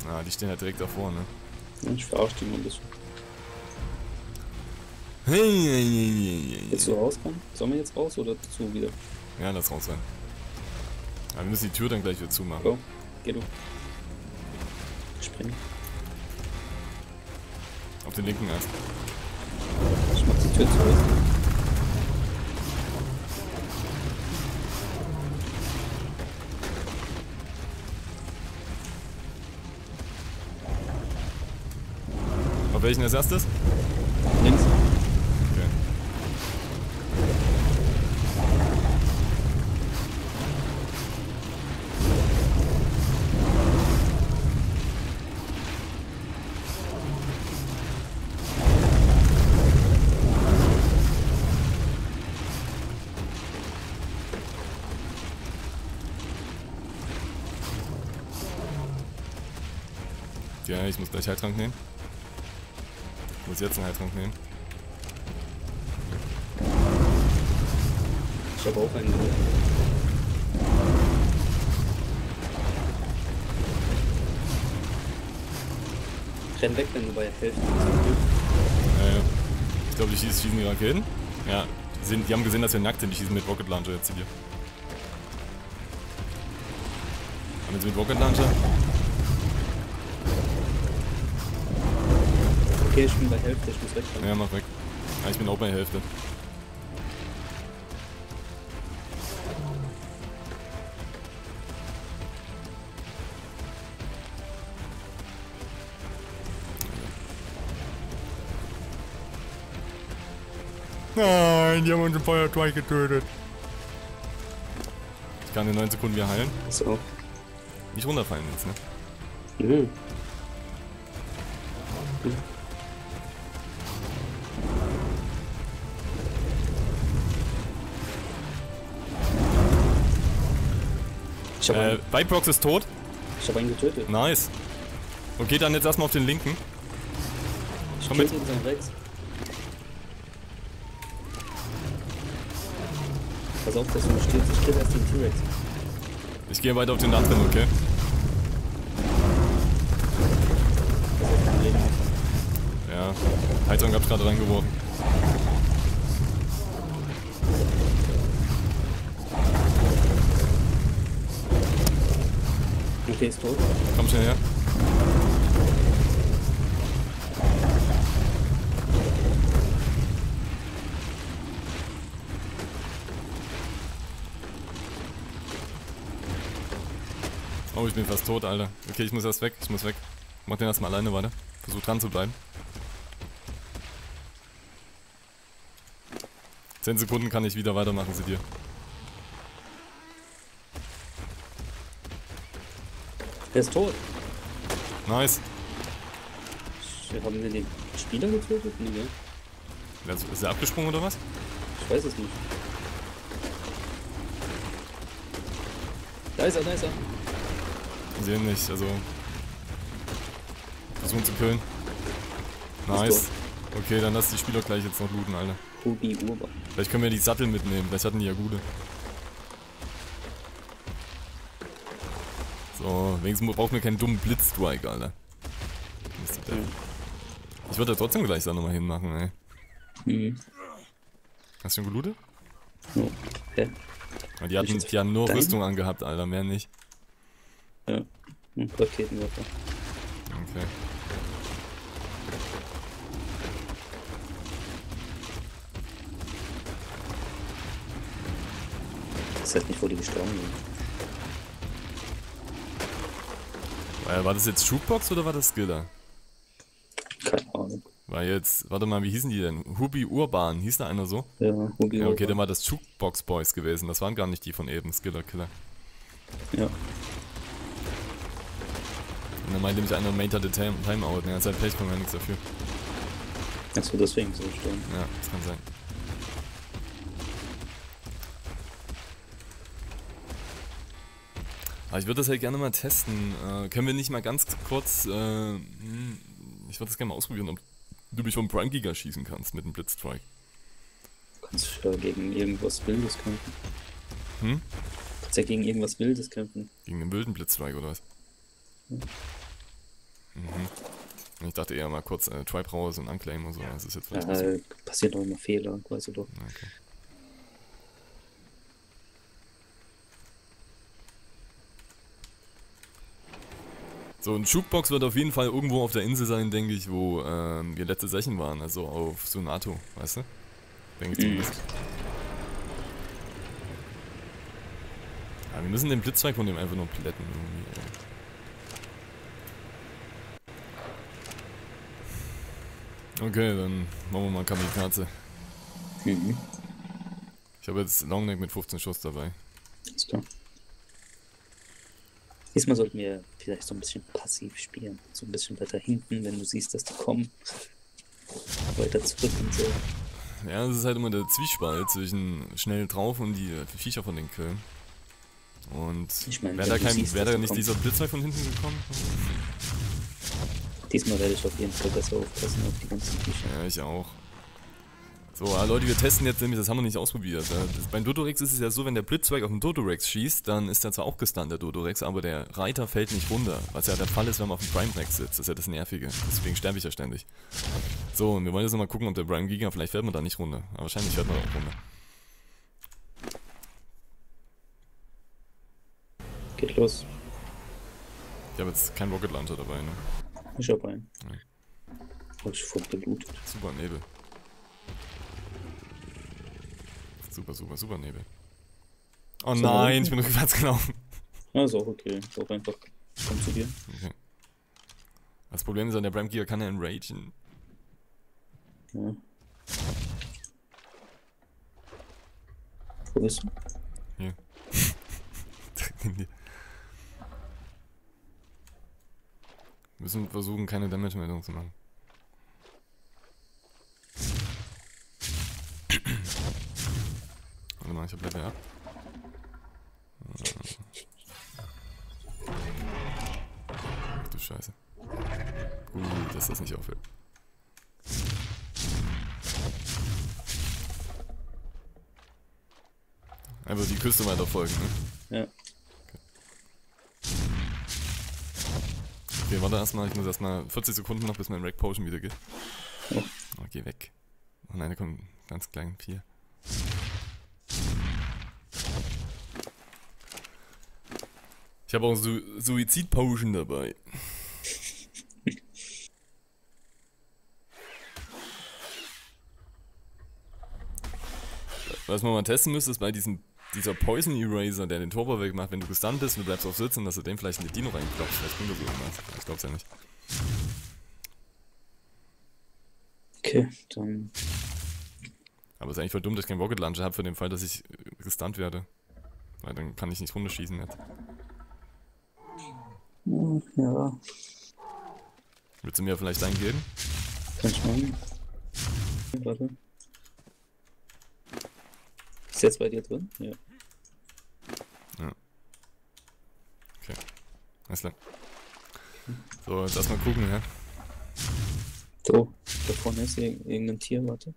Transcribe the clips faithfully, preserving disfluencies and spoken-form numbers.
Ah, die stehen halt direkt davor, ne? Ja, ich verarsche die mal ein bisschen. Hey, hey, hey, hey, Willst du rauskommen? Sollen wir jetzt raus oder zu wieder? Ja, lass raus sein. Aber wir müssen die Tür dann gleich wieder zumachen. Go, geh du. Spring. Auf den linken erst. Ich mach die Tür zu. Auf welchen als erstes? Links. Okay. Ja, ich muss gleich Heiltrank nehmen. Ich muss jetzt einen Heiltrank nehmen. Ich habe auch einen geholt. Renn weg, wenn du bei Hälfte bist. Ja, ja. Ich glaube, die schießen, schießen die Raketen. Ja, die, sind, die haben gesehen, dass wir nackt sind. Die schießen mit Rocket Launcher jetzt hier. Haben wir sie mit Rocket Launcher? Okay, ich bin bei Hälfte, ich muss weg. Ja, mach weg. Ja, ich bin auch bei Hälfte. Nein, die haben unseren Feuerteig getötet. Ich kann in neun Sekunden wieder heilen. So. Nicht runterfallen jetzt, ne? Mhm. Ich hab, Äh, einen, Viprox ist tot. ich hab einen getötet. Nice. Okay, dann jetzt erstmal auf den linken. Ich komm töte mit. ihn sein Rex. Pass auf, dass du nicht stirbst. Ich kill erst den T-Rex. Ich gehe weiter auf den anderen, okay? Pass auf dein Leben auf. Ja. Heiltrank hab's gerade reingeworfen. Okay, ist tot. Komm schnell her. Oh, ich bin fast tot, Alter. Okay, ich muss erst weg. Ich muss weg. Mach den erstmal alleine weiter. Versuch dran zu bleiben. Zehn Sekunden kann ich wieder weitermachen, seht ihr. Er ist tot. Nice. Haben wir den Spieler getötet? Nee, gell? Wer ist ist er abgesprungen oder was? Ich weiß es nicht. Da ist er, da ist er. Ich sehe ihn nicht, also. Versuchen zu killen. Nice. Okay, dann lass die Spieler gleich jetzt noch looten, Alter. Hubi Urban. Vielleicht können wir die Sattel mitnehmen, vielleicht hatten die ja gute. So, wenigstens brauchen wir keinen dummen Blitzstrike, Alter. Ja. Ich würde da trotzdem gleich da nochmal hinmachen, ey. Mhm. Hast du schon gelootet? Oh. Hä? Ja, die hatten, die haben nur Dein? Rüstung angehabt, Alter, mehr nicht. Ja. Und Raketenwerfer. Okay. Das heißt nicht, wo die gestorben sind. Äh, war das jetzt Shootbox oder war das Skiller? Keine Ahnung. War jetzt, warte mal, wie hießen die denn? Hubi Urban, hieß da einer so? Ja, Hubi Ja, okay, Urban. dann war das Jukebox Boys gewesen. Das waren gar nicht die von eben, Skiller Killer. Ja. Und dann meinte mich einer, Mate hatte Time Timeout. Ne, seit Pech kommt ja nichts dafür. Achso, deswegen so gestorben. Ja, das kann sein. Aber ich würde das halt gerne mal testen. Äh, können wir nicht mal ganz kurz, äh, hm, ich würde das gerne mal ausprobieren, ob du mich vom Prime Giga schießen kannst mit dem Blitzstrike. Du kannst ja gegen irgendwas Wildes kämpfen. Hm? Du kannst ja gegen irgendwas Wildes kämpfen. Gegen den wilden Blitzstrike oder was? Hm. Mhm. Ich dachte eher mal kurz äh, Tribe raus und unclaim und so. Das ist jetzt vielleicht Ja, so. äh, passiert auch immer Fehler, quasi doch. Okay. So, ein Jukebox wird auf jeden Fall irgendwo auf der Insel sein, denke ich, wo ähm, wir letzte Session waren, also auf Sunato, weißt du? Denke ich zumindest. Ja, wir müssen den Blitzzweig von dem einfach nur plätten irgendwie, ey. Okay, dann machen wir mal Kamikaze. Mhm. Ich habe jetzt Longneck mit fünfzehn Schuss dabei. Ist klar. Diesmal sollten wir vielleicht so ein bisschen passiv spielen. So ein bisschen weiter hinten, wenn du siehst, dass die kommen. Weiter zurück und so. Ja, das ist halt immer der Zwiespalt zwischen schnell drauf und die äh, Viecher von den killen. Und Ich meine, wäre wenn da, du kein, siehst, wär dass da die nicht kommen. dieser Blitzzweig von hinten gekommen? Diesmal werde ich auf jeden Fall besser aufpassen auf die ganzen Viecher. Ja, ich auch. So, ah, Leute, wir testen jetzt nämlich, das haben wir nicht ausprobiert. Äh, Das, beim Dodorex ist es ja so, wenn der Blitzzweig auf den Dodorex schießt, dann ist er zwar auch gestunt, der Dodorex, aber der Reiter fällt nicht runter. Was ja der Fall ist, wenn man auf dem Prime Rex sitzt. Das ist ja das Nervige. Deswegen sterbe ich ja ständig. So, und wir wollen jetzt nochmal gucken, ob der Prime Giga, vielleicht fällt man da nicht runter. Aber wahrscheinlich fällt man auch runter. Geht los. Ich habe jetzt keinen Rocket Launcher dabei, ne? Ich hab einen. Ja. Hab ich voll gelootet. Super Nebel. Super, super, super Nebel. Oh So, nein, ich bin rückwärts gelaufen. Ja, ist auch okay. Ist auch einfach. Komm zu dir. Okay. Das Problem ist, der Prime Giga kann ja enragen. Ja. Wo bist du? Hier. Wir müssen versuchen, keine Damage-Meldung zu machen. Warte mal, ich hab Level up. Ach du Scheiße. Gut, dass das nicht aufhört. Einfach die Küste weiter folgen, ne? Ja. Okay, warte erstmal, ich muss erstmal vierzig Sekunden noch, bis mein Rack Potion wieder geht. Oh. Oh, geh weg. Oh nein, da kommt ein ganz kleinen Pier. Ich habe auch Su Suizid Potion dabei. Was man mal testen müsste, ist bei diesem dieser Poison Eraser, der den Turbo wegmacht, wenn du gestunt bist und du bleibst auf sitzen, dass du den vielleicht in die Dino reinklopfst. Vielleicht bringt das irgendwas. Ich glaub's ja nicht. Okay, dann. Aber es ist eigentlich voll dumm, dass ich keinen Rocket Launcher habe für den Fall, dass ich äh, gestunt werde. Weil dann kann ich nicht runterschießen jetzt. Ja, Willst du mir vielleicht einen geben? kann ich machen. Warte. Ist jetzt bei dir drin? Ja. Okay. Alles klar. So, jetzt erstmal gucken, ja. So, da vorne ist ir irgendein Tier, warte.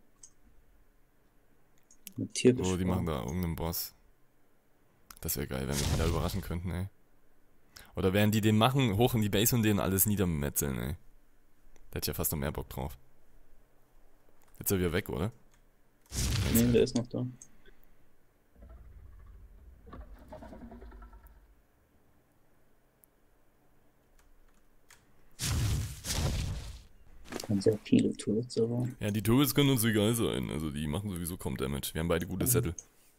Ein Tier. Oh, die machen da irgendeinen Boss. Das wäre geil, wenn wir die da überraschen könnten, ey. Oder während die den machen, hoch in die Base und den alles niedermetzeln, ey. Da hätte ich ja fast noch mehr Bock drauf. Jetzt ist er wieder weg, oder? Nee, der ist noch da. Haben sehr viele Turrets, aber. Ja, die Turrets können uns egal sein. Also die machen sowieso kaum Damage. Wir haben beide gute Sättel.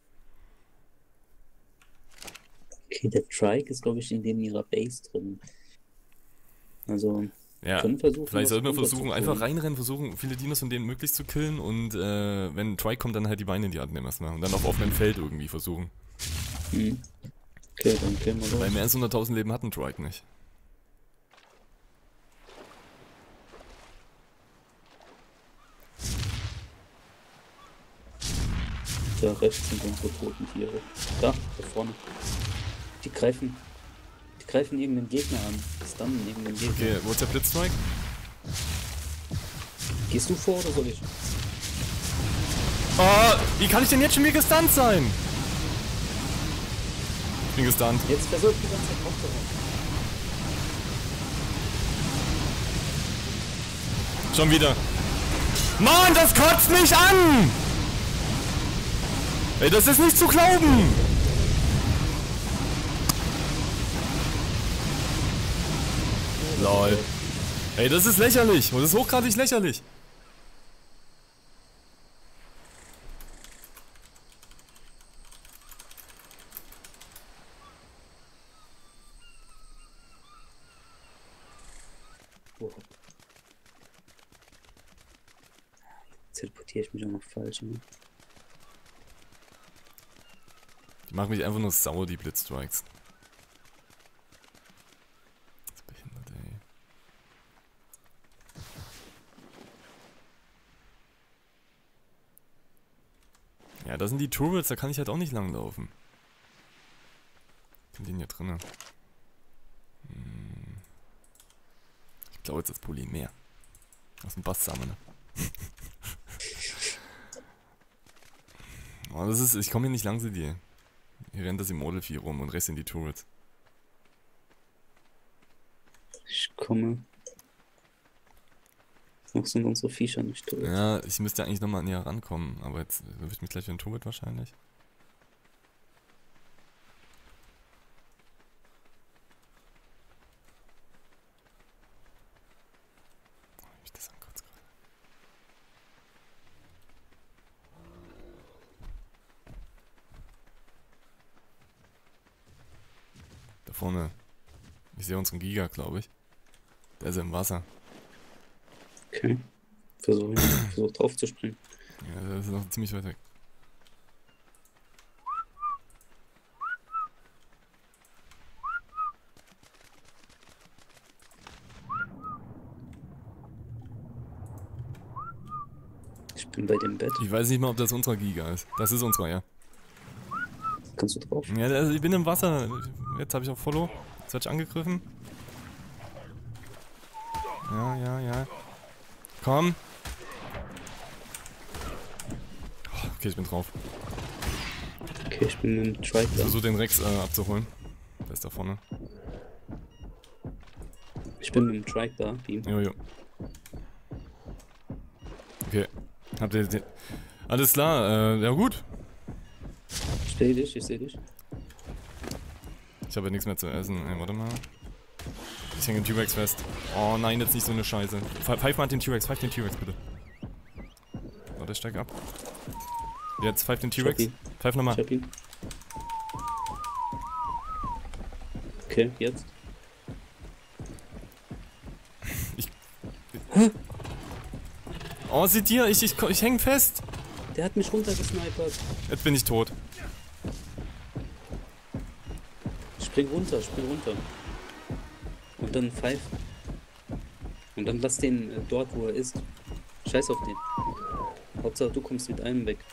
Okay, der Trike ist, glaube ich, in dem ihrer Base drin. Also, Ja, können versuchen, vielleicht was sollten wir runter versuchen, zu einfach killen. reinrennen, versuchen, viele Dinos von denen möglichst zu killen und äh, wenn ein Trike kommt, dann halt die Beine in die Hand nehmen erstmal. Und dann auf offenem Feld irgendwie versuchen. Mhm. Okay, dann killen wir Weil los. mehr als hunderttausend Leben hat ein Trike nicht. Da rechts sind unsere toten Tiere. Da, da vorne. Die greifen. Die greifen irgendeinen Gegner an. Stunnen irgendeinen Gegner. Okay, wo ist der Blitzstrike? Gehst du vor oder soll ich? Oh, wie kann ich denn jetzt schon wieder gestunt sein? Ich bin gestunt. Jetzt versucht die ganze Zeit aufzuhauen. Schon wieder. Mann, das kotzt mich an! Ey, das ist nicht zu glauben! Lol. Ey, das ist lächerlich. Und das ist hochgradig lächerlich. Oh. Jetzt teleportiere ich mich auch noch falsch, ne? Die machen mich einfach nur sauer, die Blitzstrikes. Das ist behindert, ey. Ja, da sind die Turrets, da kann ich halt auch nicht lang laufen. Sind die denn hier drinnen? Hm. Ich glaube jetzt das Polymer. Aus dem Basssamen, ne? Oh, das ist, ich komme hier nicht lang zu dir. Hier rennt das im Model vier rum und rechts in die Turrets. Ich komme. Noch sind unsere Viecher nicht durch. Ja, ich müsste eigentlich nochmal näher rankommen, aber jetzt erwischt mich gleich wieder ein Turret wahrscheinlich. Oh, wie ich das ankotze gerade. Da vorne. Ich sehe unseren Giga, glaube ich. Der ist im Wasser. Okay. Versuche versuch drauf zu springen. Ja, der ist noch ziemlich weit weg. Ich bin bei dem Bett. Ich weiß nicht mal, ob das unserer Giga ist. Das ist unserer, ja. Kannst du drauf? Ja, also ich bin im Wasser. Jetzt habe ich auch Follow. Jetzt werde ich angegriffen. Ja, ja, ja. Komm. Oh, okay, ich bin drauf. Okay, ich bin im Trike Ich da. versuche den Rex äh, abzuholen. Der ist da vorne. Ich bin mit dem Trike da, Beam. Jojo. Okay. Habt ihr den... Alles klar, äh, ja gut. Ich sehe dich, ich sehe dich. Ich habe ja nichts mehr zu essen. Ey, warte mal. Ich hänge den T-Rex fest. Oh nein, jetzt nicht so eine Scheiße. Pfeif mal den T-Rex, pfeif den T-Rex bitte. Warte, steig ab. Jetzt pfeif den T-Rex. Pfeif Ich nochmal. hab ihn. Okay, jetzt. Oh, seht ihr, ich, ich, ich häng fest. Der hat mich runtergesnipert. Jetzt bin ich tot. Spring runter, spring runter. Und dann pfeif. Und dann lass den äh, dort, wo er ist. Scheiß auf den. Hauptsache du kommst mit einem weg.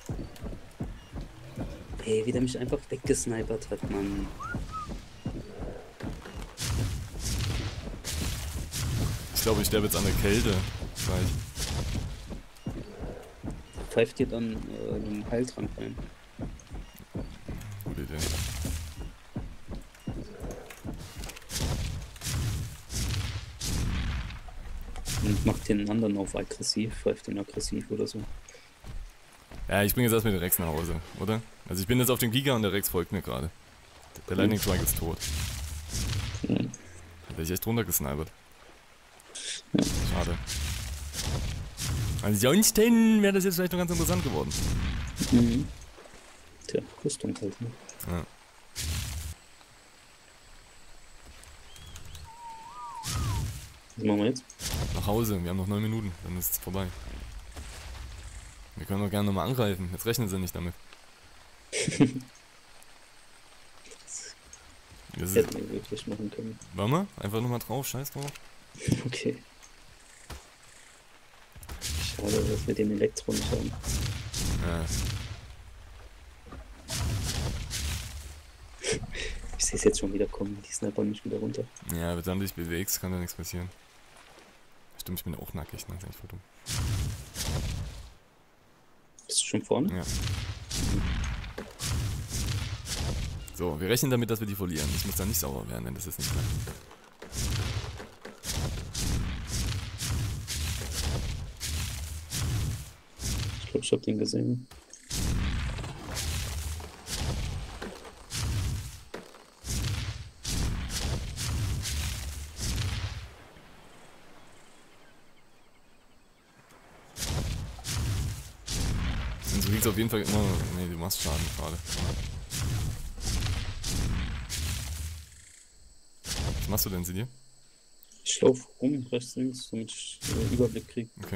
Ey, wie der mich einfach weggesnipert hat, Mann. Ich glaube, ich sterbe jetzt an der Kälte. Gleich. Pfeift dir dann äh, einen Heiltrank rein. Gute Idee. Und macht den anderen auf aggressiv, pfeift den aggressiv oder so. Ja, ich bringe jetzt erstmal den Rex nach Hause, oder? Also ich bin jetzt auf dem Giga und der Rex folgt mir gerade. Der Lightning Strike ist tot. Mhm. Hätte ich echt runtergesnipert. Schade. Ansonsten wäre das jetzt vielleicht noch ganz interessant geworden. Mhm. Tja, Rüstung halt, ne? Ja. Was machen wir jetzt? Nach Hause, wir haben noch neun Minuten, dann ist es vorbei. Wir können doch gerne nochmal angreifen, jetzt rechnen sie nicht damit. Das ist, Hätten wir wirklich machen können. warte mal, einfach nochmal drauf, scheiß drauf. Okay. Schade, dass wir den Elektro nicht haben. Ja. Ich sehe es jetzt schon wieder kommen, die Sniper mich wieder runter. Ja, wenn du dich bewegst, kann da nichts passieren. Stimmt, ich bin auch nackig, ne? Das ist eigentlich voll dumm. Bist du schon vorne? Ja. So, wir rechnen damit, dass wir die verlieren. Ich muss da nicht sauer werden, denn das ist nicht klar. glaube, ich habe den gesehen. Und du liegst auf jeden Fall immer. Nee, du machst Schaden gerade. Was machst du denn, Sidir? Ich laufe rum, rechts, links, damit ich äh, Überblick kriege. Okay.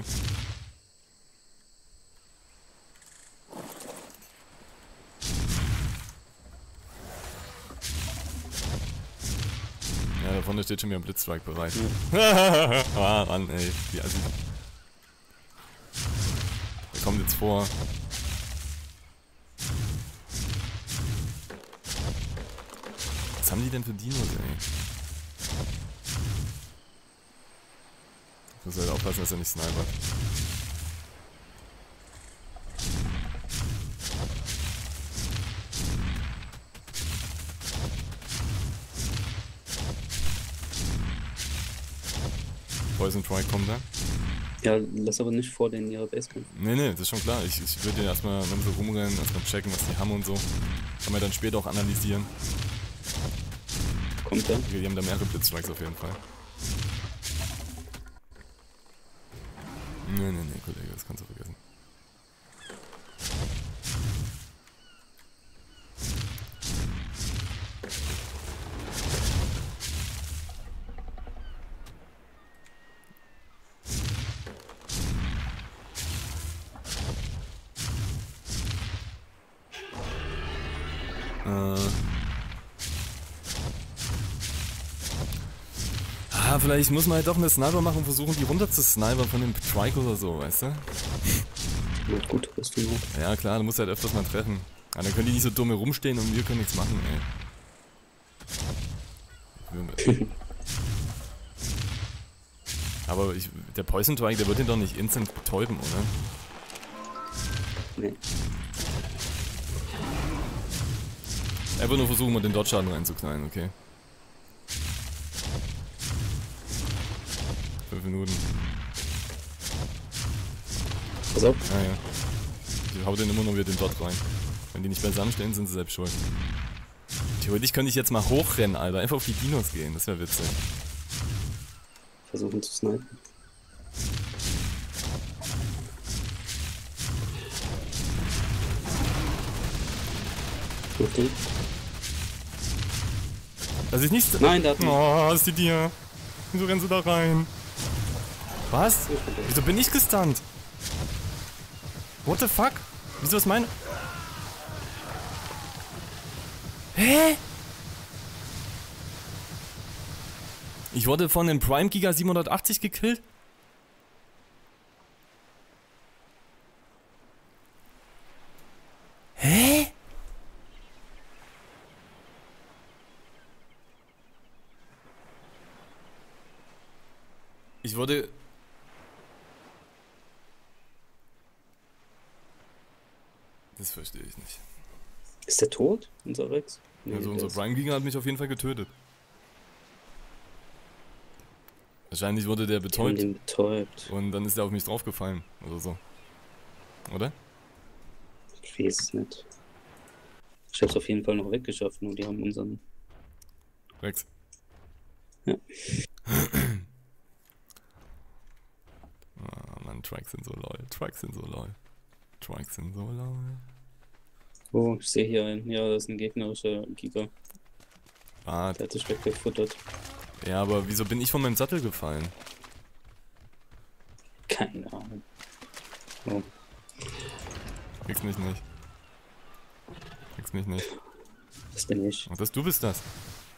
Ja, da vorne steht schon wieder ein Blitzstrike bereit. Ja. Ah, Mann, ey. Die Assi. Der kommt jetzt vor. Was haben die denn für Dinos, ey? Ich muss halt aufpassen, dass er nicht snipert. Poison Trike kommt da. Ja, lass aber nicht vor den ihrer Base kämpfen. Nee, nee, das ist schon klar. Ich, ich würde den erstmal, wenn wir so rumrennen, erstmal checken, was die haben und so. Kann man dann später auch analysieren. Kommt er? Okay, die haben da mehrere Blitzstrikes auf jeden Fall. Nee, nee, nee, Kollege, das kannst du vergessen. Äh. Ah, vielleicht muss man halt doch eine Sniper machen und versuchen, die runter zu snipern von dem Trike oder so, weißt du? Na gut, was du noch. Ja klar, du musst halt öfters mal treffen. Aber dann können die nicht so dumm herumstehen und wir können nichts machen, ey. Aber ich, der Poison Trike, der wird ihn doch nicht instant betäuben, oder? Nee. Einfach nur versuchen, mal den Dodge-Schaden reinzuknallen, okay. Fünf Minuten. Pass auf. Ah ja. Die haut den immer nur wieder den Dot rein. Wenn die nicht beisammen stehen, sind sie selbst schuld. Theoretisch könnte ich jetzt mal hochrennen, Alter. Einfach auf die Dinos gehen, das wäre witzig. Versuchen zu snipen. Okay. Das ist nicht. Nein, da hat nicht. Oh, ist die dir. Wieso rennen sie da rein? Was? Wieso bin ich gestunt? What the fuck? Wieso ist meine. Hä? Ich wurde von dem Prime Giga siebenhundertachtzig gekillt? Hä? Ich wurde... Das verstehe ich nicht. Ist der tot, unser Rex? Nee, Also der unser ist- Prime Giga hat mich auf jeden Fall getötet. Wahrscheinlich wurde der Die haben betäubt den betäubt. und dann ist er auf mich draufgefallen oder so. Oder? Ich weiß es nicht. Ich hab's auf jeden Fall noch weggeschafft, nur die haben unseren. Rex. Ja. Ah, Mann, Trikes sind so lol. Trikes sind so lol. Trikes sind so lol. Oh, ich sehe hier einen. Ja, das ist ein gegnerischer Giga. Ah, Der hat sich weggefuttert. ja, aber wieso bin ich von meinem Sattel gefallen? Keine Ahnung. Oh, Kriegst mich nicht. Kriegst mich nicht. das bin ich. Ach, das, du bist das.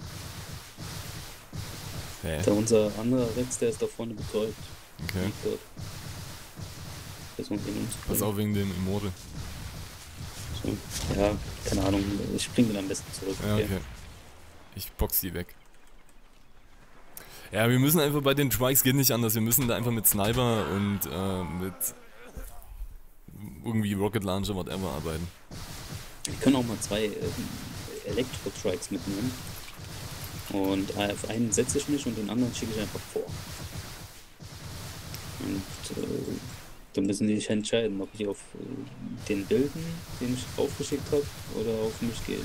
Hä? Da unser anderer Rex, der ist da vorne betäubt. Okay. Liegt dort. Versuchen ihn umzubringen. Pass auf wegen dem Immortal. So. Ja, keine Ahnung. Ich bringe ihn am besten zurück. Ja, okay. Ich box die weg. Ja, wir müssen einfach bei den Trikes geht nicht anders. Wir müssen da einfach mit Sniper und äh, mit irgendwie Rocket Launcher, whatever arbeiten. Wir können auch mal zwei äh, Elektro-Trikes mitnehmen. Und äh, auf einen setze ich mich und den anderen schicke ich einfach vor. Und äh, Dann müssen die sich entscheiden, ob ich auf äh, den bilden, den ich aufgeschickt habe, oder auf mich gehen.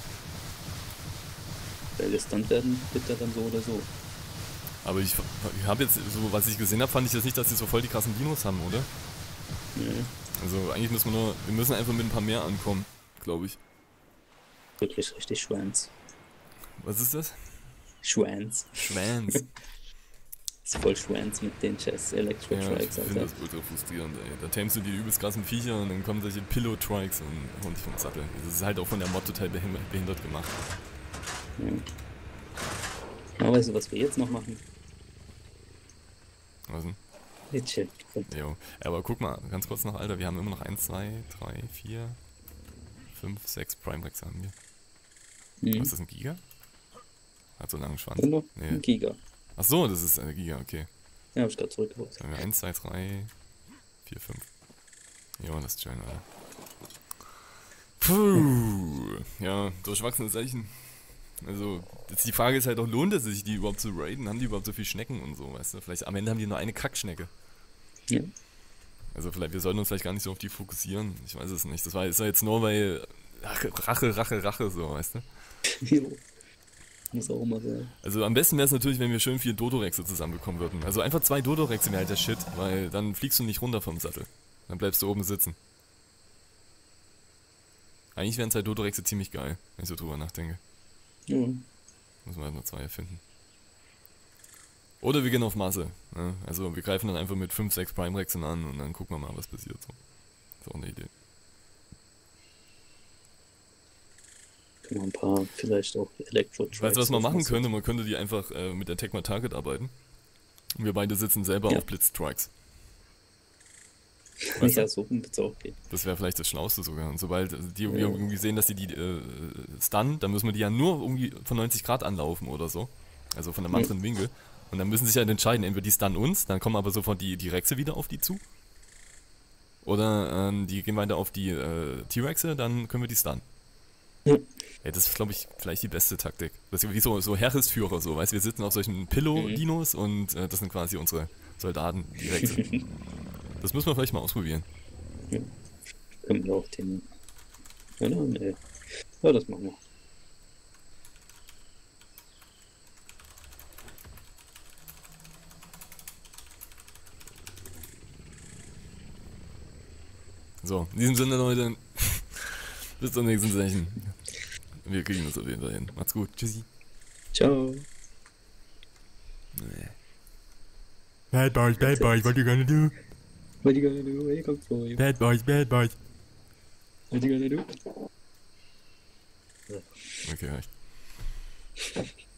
Weil gestunt werden wird er dann so oder so. Aber ich, ich habe jetzt, so was ich gesehen habe, fand ich jetzt nicht, dass die so voll die krassen Dinos haben, oder? Mhm. Also eigentlich müssen wir nur, wir müssen einfach mit ein paar mehr ankommen, glaube ich. Wirklich richtig Schwanz. Was ist das? Schwanz. Schwanz. Das ist voll Schwanz mit den Chess Electro Ja, ich Trikes, finde Alter. das ultra frustrierend, ey. Da tamest du die übelst krassen Viecher und dann kommen solche Pillow-Trikes und hauen dich vom Sattel. Das ist halt auch von der Mod total behind- behindert gemacht. Ja. Aber weißt du, was wir jetzt noch machen? Was denn? Wir chillen. Jo. Aber guck mal, ganz kurz noch, Alter, wir haben immer noch eins, zwei, drei, vier, fünf, sechs Prime-Rex haben wir. Mhm. Was ist das, ein Giga? Hat so einen langen Schwanz. Und noch Nee. ein Giga. Ach so, das ist ein Giga, okay. Ja, hab ich gerade zurückgeholt. Dann haben wir eins, zwei, drei, vier, fünf. Jo, das ist schön, Alter. Puh. Ja, durchwachsene Zeichen. Also, jetzt die Frage ist halt auch, lohnt es sich, die überhaupt zu raiden? Haben die überhaupt so viel Schnecken und so, weißt du? Vielleicht am Ende haben die nur eine Kackschnecke. Ja. Also vielleicht, wir sollten uns vielleicht gar nicht so auf die fokussieren. Ich weiß es nicht. Das war ist ja jetzt nur, weil Rache, Rache, Rache, Rache, so, weißt du? Jo. Muss auch immer sein. Also am besten wäre es natürlich, wenn wir schön vier Dodorexe zusammenbekommen würden. Also einfach zwei Dodorexe wäre halt der Shit, weil dann fliegst du nicht runter vom Sattel. Dann bleibst du oben sitzen. Eigentlich wären zwei Dodorexe ziemlich geil, wenn ich so drüber nachdenke. Ja. Müssen wir halt nur zwei finden. Oder wir gehen auf Masse. Ne? Also wir greifen dann einfach mit fünf, sechs Prime-Rexen an und dann gucken wir mal, was passiert. So. Ist auch eine Idee. Können wir ein paar, vielleicht auch Electro Trikes. Weißt du, was man machen aufmachen. könnte? Man könnte die einfach äh, mit der Tecma Target arbeiten. Und wir beide sitzen selber Ja. auf Blitz-Strikes. Weißt Ja, du? so wird es auch gehen. Das wäre vielleicht das Schlauste sogar. Und sobald die wir Ja. irgendwie sehen, dass die die äh, stunnen, dann müssen wir die ja nur irgendwie von neunzig Grad anlaufen oder so. Also von einem Ja. anderen Winkel. Und dann müssen sie sich halt entscheiden, entweder die stunnen uns, dann kommen aber sofort die, die Rexe wieder auf die zu. Oder ähm, die gehen weiter auf die äh, T-Rexe, dann können wir die stunnen. Ja. Ja, das ist, glaube ich, vielleicht die beste Taktik. Das ist wie so, so Heeresführer, so, weißt du, wir sitzen auf solchen Pillow-Dinos und äh, das sind quasi unsere Soldaten, die Rexe. Das müssen wir vielleicht mal ausprobieren. Können wir auch den. Oder? Nee. Ja, das machen wir. So, in diesem Sinne, Leute, bis zum nächsten Session. Wir kriegen das auf jeden Fall hin. Macht's gut. Tschüssi. Ciao. Bad boys, bad boys, what you gonna do? What you gonna do? Where you come from? Bad boys, bad boys. What you gonna do? Okay, reicht.